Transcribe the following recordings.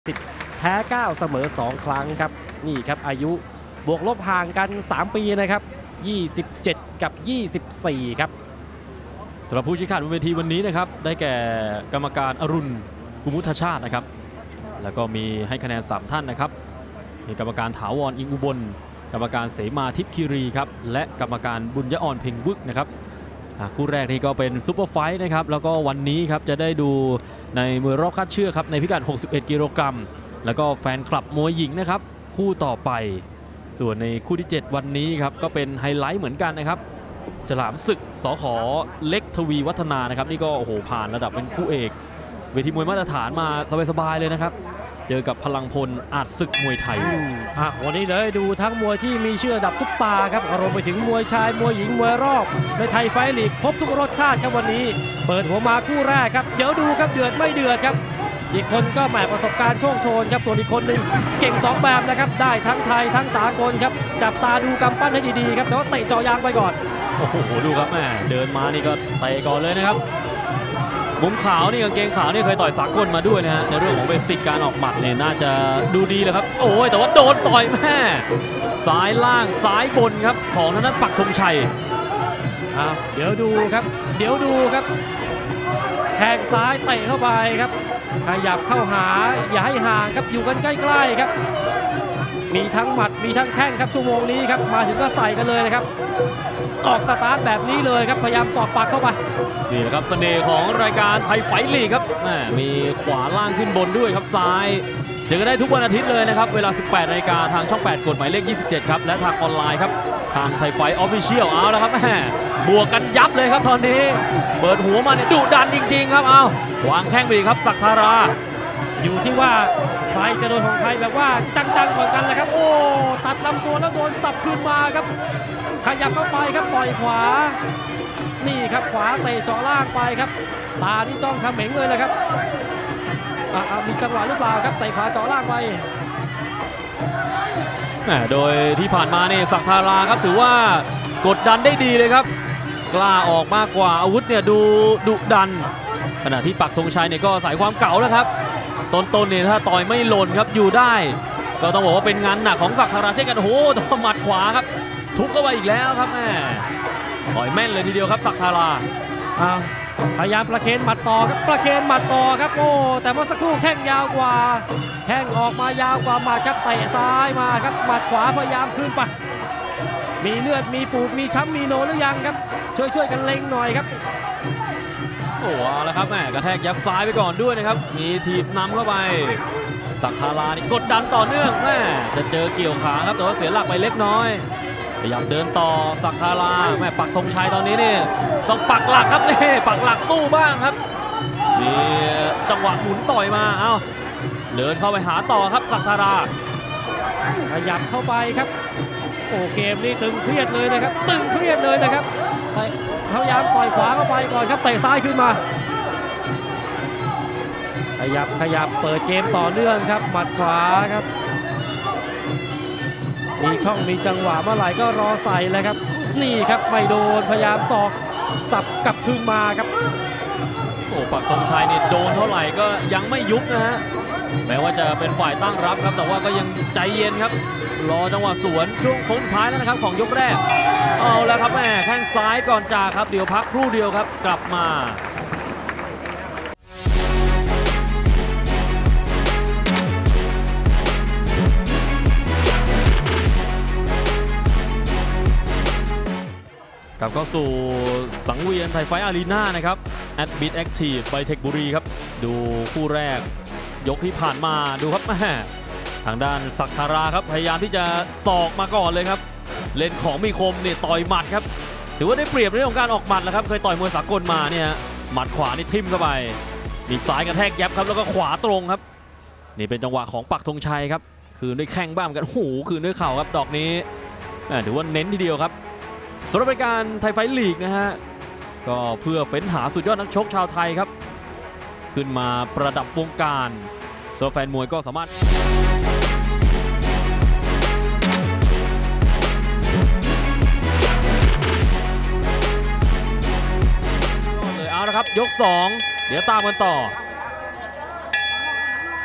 10แพ้9เสมอ2ครั้งครับนี่ครับอายุบวกลบห่างกัน3ปีนะครับ27กับ24ครับสำหรับผู้ชี้ขาดบนเวทีวันนี้นะครับได้แก่กรรมการอรุณกุมุทชาตินะครับแล้วก็มีให้คะแนน3ท่านนะครับมีกรรมการถาวรอิงอุบลกรรมการเสมาทิพย์คีรีครับและกรรมการบุญยอรเพ็งวึกนะครับคู่แรกนี่ก็เป็นซุปเปอร์ไฟท์นะครับแล้วก็วันนี้ครับจะได้ดูในมวยรอบคัดเชือกครับในพิกัด61กิโลกรัมแล้วก็แฟนคลับมวยหญิงนะครับคู่ต่อไปส่วนในคู่ที่7วันนี้ครับก็เป็นไฮไลท์เหมือนกันนะครับฉลามศึกสข.เล็กทวีวัฒนานะครับนี่ก็โอ้โหผ่านระดับเป็นคู่เอกเวทีมวยมาตรฐานมาสบายๆเลยนะครับเจอกับพลังพลอาจศึกมวยไทยวันนี้เลยดูทั้งมวยที่มีชื่อระดับซุปตาครับรวมไปถึงมวยชายมวยหญิงมวยรอบในไทยไฟท์ลีกครบทุกรสชาติครับวันนี้เปิดหัวมาคู่แรกครับเดี๋ยวดูครับเดือดไม่เดือดครับอีกคนก็แหมประสบการณ์โชคโชนครับส่วนอีกคนหนึ่งเก่ง2แบบนะครับได้ทั้งไทยทั้งสากลครับจับตาดูกำปั้นให้ดีๆครับแต่ว่าเตะเจาะยางไปก่อนโอ้โหดูครับแม่เดินมานี่ก็เตะก่อนเลยนะครับมุมขาวนี่กางเกงขาวนี่เคยต่อยสากลมาด้วยนะฮะในเรื่องของเบสิกการออกหมัดเนี่ยน่าจะดูดีเลยครับโอ้ยแต่ว่าโดนต่อยแม่ซ้ายล่างซ้ายบนครับของทางด้านปักธงชัยเดี๋ยวดูครับแทงซ้ายเตะเข้าไปครับขยับเข้าหาอย่าให้ห่างครับอยู่กันใกล้ๆครับมีทั้งหมัดมีทั้งแข้งครับชั่วโมงนี้ครับมาถึงก็ใส่กันเลยนะครับออกสตาร์ทแบบนี้เลยครับพยายามสอกปากเข้าไปนี่แหละครับเสน่ห์ของรายการไทยไฟท์ลีกครับมีขวาล่างขึ้นบนด้วยครับซ้ายเจอกันได้ทุกวันอาทิตย์เลยนะครับเวลา 18 นาฬิกาทางช่อง 8 กฎหมายเลข 27 ครับและทางออนไลน์ครับทางไทยไฟท์ออฟฟิเชียลเอาแล้วครับบวกกันยับเลยครับตอนนี้เปิดหัวมาเนี่ยดุดันจริงๆครับเอาวางแข้งไปดีครับศักดิ์ธาราอยู่ที่ว่าใครจะโดนของใครแบบว่าจังๆก่อนกันแหละครับโอ้ตัดลำตัวแล้วโดนสับคืนมาครับขยับเข้าไปครับต่อยขวานี่ครับขวาเตะเจาะล่างไปครับตาที่จ้องเขม็งเลยเลยครับมีจังหวะหรือเปล่าครับเตะขวาเจาะล่างไปโดยที่ผ่านมาเนี่ยศักดิ์ธาราครับถือว่ากดดันได้ดีเลยครับกล้าออกมากกว่าอาวุธเนี่ยดูดุดันขณะที่ปักธงชัยเนี่ยก็ใส่ความเก่าแล้วครับต้นเนี่ยถ้าต่อยไม่หล่นครับอยู่ได้ก็ต้องบอกว่าเป็นงานหนักของศักดิ์ธาราเช่นกันโอ้โหตัวหมัดขวาครับทุบเข้าไปอีกแล้วครับต่อยแม่นเลยทีเดียวครับศักดิ์ธาราพยายามประเคนหมัดต่อครับประเคนหมัดต่อครับโอ้แต่เมื่อสักครู่แข้งยาวกว่าแข้งออกมายาวกว่าหมัดครับเตะซ้ายมาครับหมัดขวาพยายามขึ้นไปมีเลือดมีปูดมีช้ำมีโนหรือยังครับช่วยกันเล็งหน่อยครับโอ้เอาละครับกระแทกยับซ้ายไปก่อนด้วยนะครับมีทีบนำเข้าไปศักดิ์ธารานี่กดดันต่อเนื่องจะเจอเกี่ยวขาครับแต่ว่าเสียหลักไปเล็กน้อยพยายามเดินต่อศักดิ์ธาราปักธงชัยตอนนี้นี่ต้องปักหลักครับนี่ปักหลักสู้บ้างครับนี่จังหวะหมุนต่อยมาเดินเข้าไปหาต่อครับศักดิ์ธาราขยับเข้าไปครับโอ้เกมนี้ตึงเครียดเลยนะครับตึงเครียดเลยนะครับพยายามต่อยขวาเข้าไปก่อนครับเตะซ้ายขึ้นมาขยับเปิดเกมต่อเนื่องครับหมัดขวาครับมีช่องมีจังหวะเมื่อไหร่ก็รอใส่เลยครับนี่ครับไม่โดนพยายามศอกสับกลับขึ้นมาครับโอ้ปักธงชัยเนี่ยโดนเท่าไหร่ก็ยังไม่ยุบนะฮะแม้ว่าจะเป็นฝ่ายตั้งรับครับแต่ว่าก็ยังใจเย็นครับรอจังหวะสวนช่วงโค้งท้ายแล้วนะครับของยกแรกเอาแล้วครับแข้งซ้ายก่อนจากครับเดี๋ยวพักครู่เดียวครับกลับมากลับเข้าสู่สังเวียนไทยไฟท์อารีนานะครับแอดบิทแอคทีฟไฟเทคบุรีครับดูคู่แรกยกที่ผ่านมาดูครับทางด้านศักดิ์ธาราครับพยายามที่จะศอกมาก่อนเลยครับเล่นของมีคมเนี่ยต่อยหมัดครับถือว่าได้เปรียบในเรื่องของการออกหมัดแล้วครับเคยต่อยมวยสากลมาเนี่ยหมัดขวานี่ทิ่มเข้าไปมีซ้ายกระแทกยับครับแล้วก็ขวาตรงครับนี่เป็นจังหวะของปักธงชัยครับคืนด้วยแข้งบ้างกันโอ้โหคืนด้วยเข่าครับดอกนี้ถือว่าเน้นทีเดียวครับสำหรับรายการไทยไฟท์ลีกนะฮะก็เพื่อเฟ้นหาสุดยอดนักชกชาวไทยครับขึ้นมาประดับวงการสำหรับแฟนมวยก็สามารถเลยเอาละครับยก2เดี๋ยวตามกันต่อ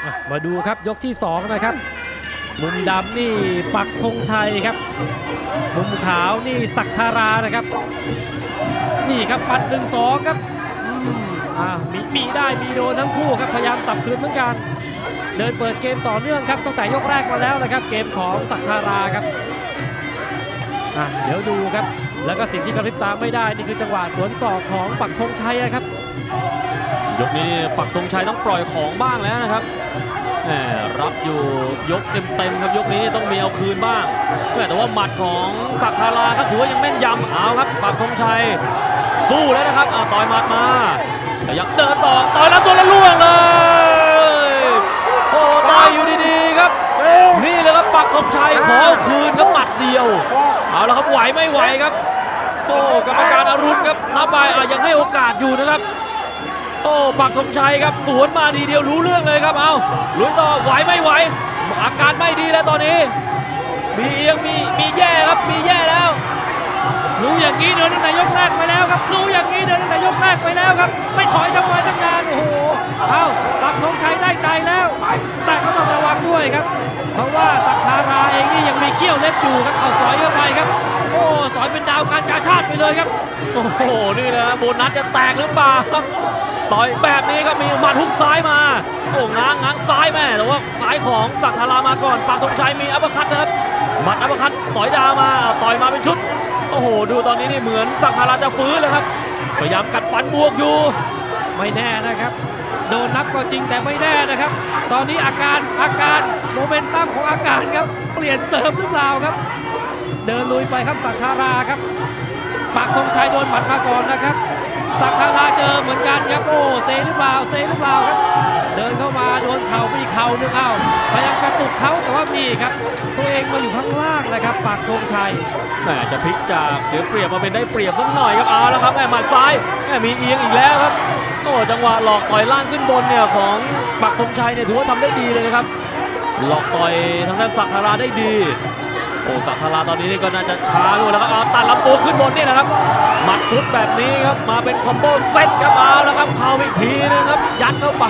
มาดูครับยกที่2นะครับมุมดำนี่ปักธงชัยครับมุมขาวนี่ศักดิ์ธารานะครับนี่ครับปัด 1-2 ครับมีได้มีโดนทั้งคู่ครับพยายามสับคืนเหมือนกันเดินเปิดเกมต่อเนื่องครับตั้งแต่ยกแรกมาแล้วนะครับเกมของศักดิ์ธาราครับเดี๋ยวดูครับแล้วก็สิ่งที่กระพริบตาไม่ได้นี่คือจังหวะสวนศอกของปักธงชัยครับยกนี้ปักธงชัยต้องปล่อยของบ้างแล้วนะครับรับอยู่ยกเต็มครับยกนี้ต้องมีเอาคืนบ้างแต่ว่าหมัดของศักดิ์ธาราครับถือว่ายังแม่นยำเอาครับปักธงชัยสู้แล้วนะครับต่อยหมัดมาแต่ยังเดินต่อต่อยแล้วตัวละล่วงเลยโอ้ต่อยอยู่ดีๆครับนี่เลยครับปักธงชัยขอเอาคืนครับหมัดเดียวเอาแล้วครับไหวไม่ไหวครับโอ้กรรมการอรุณครับนับไปยังให้โอกาสอยู่นะครับโอ้ปักธงชัยครับสวนมาทีเดียวรู้เรื่องเลยครับเอาลุยต่อไหวไม่ไหวอาการไม่ดีแล้วตอนนี้มีเอียงมีแย่ครับมีแย่แล้วรู้อย่างนี้เดินตั้งแต่ยกแรกไปแล้วครับรู้อย่างนี้เดินตั้งแต่ยกแรกไปแล้วครับไม่ถอยทำไมตั้งนานโอ้โหปักธงชัยได้ใจแล้วแต่ก็ต้องระวังด้วยครับเพราะว่าศักดิ์ธาราเองนี่ยังมีเขี้ยวเล็บอยู่ครับเอาสอยเข้าไปครับโอ้สอยเป็นดาวการกาชาติไปเลยครับโอ้โหนี่นะโบนัสจะแตกหรือเปล่าครับต่อยแบบนี้ครับมีหมัดฮุกซ้ายมาโอ้ง้างซ้ายแม่แต่ว่าซ้ายของศักดิ์ธารามาก่อนปักธงชัยมีอัปเปอร์คัตนะครับหมัดอัปเปอร์คัตสอยดาวมาต่อยมาเป็นชุดโอ้โหดูตอนนี้นี่เหมือนศักดิ์ธาราจะฟื้นเลยครับพยายามกัดฟันบวกอยู่ไม่แน่นะครับโดนนับก็จริงแต่ไม่แน่นะครับตอนนี้อาการโมเมนตัมของอาการครับเปลี่ยนเสริมหรือเปล่าครับเดินลุยไปครับศักดิ์ธาราครับปักธงชัยโดนหมัดมาก่อนนะครับศักดิ์ธาราเจอเหมือนกันครับโอ้เซหรือเปล่าครับเดินเข้ามาโดนเข่าไปอีกเข่านึงพยายามกระตุกเขาแต่ว่านี่ครับตัวเองมาอยู่ข้างล่างนะครับปักธงชัยแหมจะพลิกจากเสียเปรียบมาเป็นได้เปรียบสักหน่อยครับแล้วครับหมัดซ้ายมีเอียงอีกแล้วครับโอ้จังหวะหลอกต่อยล่างขึ้นบนเนี่ยของปักธงชัยเนี่ยถือว่าทำได้ดีเลยนะครับหลอกต่อยทางด้านศักดิ์ธาราได้ดีโอ้ศักดิ์ธาราตอนนี้นี่ก็น่าจะช้าด้วยแล้วครับตัดลำตัวขึ้นบนนี่แหละครับหมัดชุดแบบนี้ครับมาเป็นคอมโบเซตครับแล้วครับเข้าอีกทีนึงครับยัดเข้าไป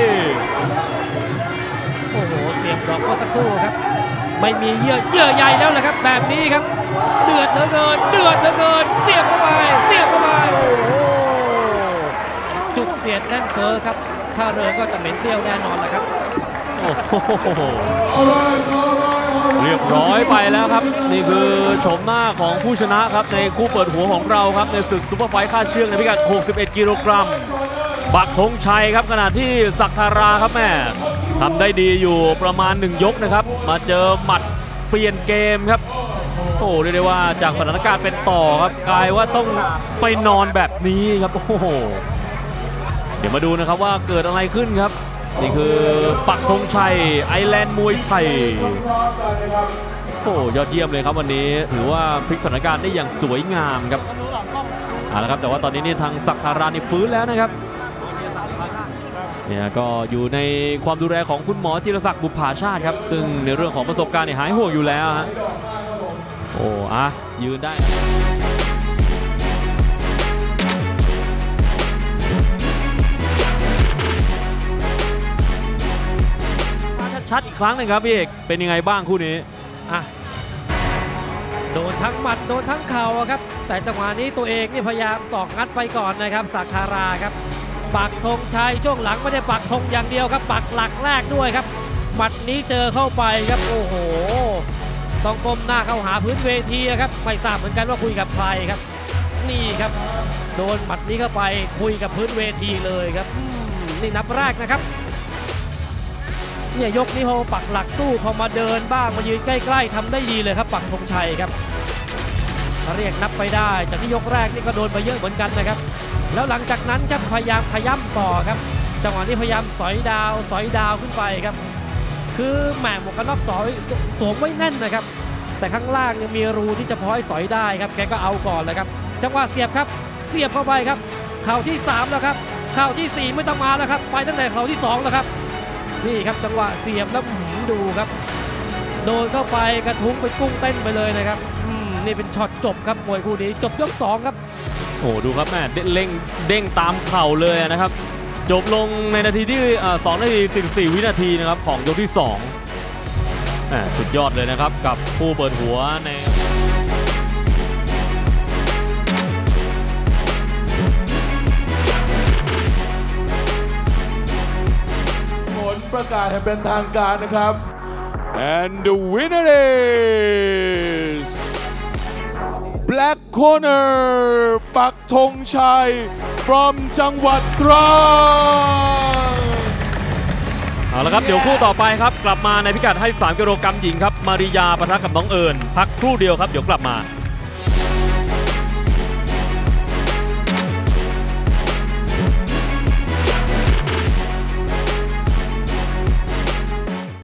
โอ้โหเสียบดอกเมื่อสักครู่ครับไม่มีเยื่อใยแล้วแหละครับแบบนี้ครับเดือดเหลือเกินเสียบเข้าไปโอ้โหจุกเสียดแน่นเฟ้อครับถ้าเรือก็จะเหม็นเปรี้ยวแน่นอนแหละครับโอ้โหเรียบร้อยไปแล้วครับนี่คือโฉมหน้าของผู้ชนะครับในคู่เปิดหัวของเราครับในศึกซุปเปอร์ไฟท์ค่าเชือกในพิกัด61 กิโลกรัมปักธงชัยครับขณะที่ศักดิ์ธาราครับแม่ทำได้ดีอยู่ประมาณ1ยกนะครับมาเจอหมัดเปลี่ยนเกมครับโอ้เรียกได้ว่าจากสถานการณ์เป็นต่อครับกลายว่าต้องไปนอนแบบนี้ครับโอ้โหเดี๋ยวมาดูนะครับว่าเกิดอะไรขึ้นครับนี่คือปักธงชัยไอแลนด์มวยไทยโอ้ยอดเยี่ยมเลยครับวันนี้ถือว่าพลิกสถานการณ์ได้อย่างสวยงามครับแล้วครับแต่ว่าตอนนี้นี่ทางศักดิ์ธารานี่ฟื้นแล้วนะครับเนี่ยก็อยู่ในความดูแลของคุณหมอจิรศักดิ์บุภาชาติครับซึ่งในเรื่องของประสบการณ์หายห่วงอยู่แล้วฮะโอ้ยืนได้ชัดอีกครั้งหนึ่งครับพี่เอกเป็นยังไงบ้างคู่นี้โดนทั้งหมัดโดนทั้งเข่าครับแต่จังหวะนี้ตัวเองนี่พยายามสอกงัดไปก่อนนะครับศักดิ์ธาราครับปักธงชัยช่วงหลังไม่ได้ปักธงอย่างเดียวครับปักหลักแรกด้วยครับหมัดนี้เจอเข้าไปครับโอ้โหต้องก้มหน้าเข้าหาพื้นเวทีครับไม่ทราบเหมือนกันว่าคุยกับใครครับนี่ครับโดนหมัดนี้เข้าไปคุยกับพื้นเวทีเลยครับนี่นับแรกนะครับเนี่ยยกนี้พอปักหลักสู้พอมาเดินบ้างมายืนใกล้ๆทำได้ดีเลยครับปักธงชัยครับเรียกนับไปได้จากที่ยกแรกนี่ก็โดนไปเยอะเหมือนกันนะครับแล้วหลังจากนั้นจะพยายามขย้ำต่อครับจังหวะนี้พยายามสอยดาวขึ้นไปครับคือแหมหมวกกันน็อกสวมไว้แน่นนะครับแต่ข้างล่างยังมีรูที่จะพอให้สอยได้ครับแกก็เอาก่อนเลยครับจังหวะเสียบครับเสียบเข้าไปครับเข่าที่3แล้วครับเข่าที่4ไม่ต้องมาแล้วครับไปตั้งแต่เข่าที่2แล้วครับนี่ครับจังหวะเสียบแล้วดูครับโดนเข้าไปกระทุ้งไปกุ้งเต้นไปเลยนะครับนี่เป็นช็อตจบครับมวยคู่นี้จบยก2ครับโอ้ดูครับแม่เด้งตามเข่าเลยนะครับจบลงในนาทีที่2 นาที 44 วินาทีนะครับของยกที่ 2สุดยอดเลยนะครับกับผู้เปิดหัวในผลประกาศให้เป็นทางการนะครับ and the winner is Black Corner ปักธงชัย from จังหวัดตรังเอาละครับเดี๋ยวคู่ต่อไปครับกลับมาในพิกัดให้3 กิโลกรัมหญิงครับมาริยาปะทะกับน้องเอิญพักครู่เดียวครับเดี๋ยวกลับมา